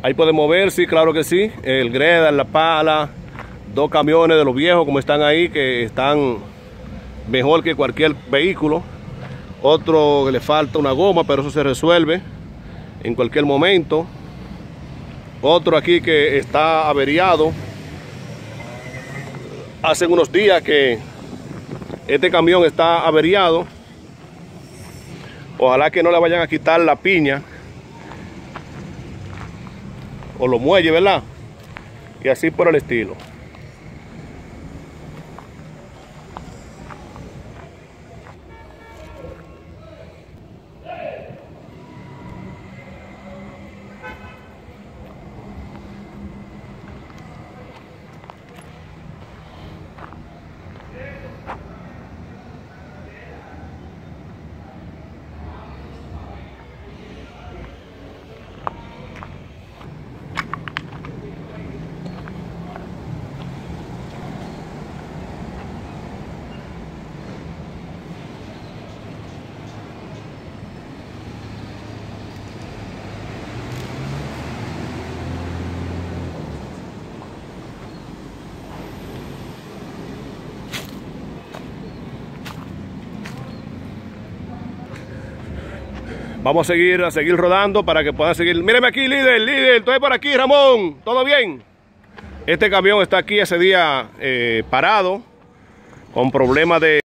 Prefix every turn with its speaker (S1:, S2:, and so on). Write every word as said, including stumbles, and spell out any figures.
S1: Ahí podemos ver, sí, claro que sí. El greda, la pala, dos camiones de los viejos como están ahí, que están mejor que cualquier vehículo. Otro que le falta una goma, pero eso se resuelve en cualquier momento. Otro aquí que está averiado. Hace unos días que este camión está averiado. Ojalá que no le vayan a quitar la piña o los muelles, ¿verdad? Y así por el estilo. Vamos a seguir, a seguir rodando para que puedan seguir. Míreme aquí, líder, líder, estoy por aquí, Ramón. ¿Todo bien? Este camión está aquí ese día eh, parado, con problemas de...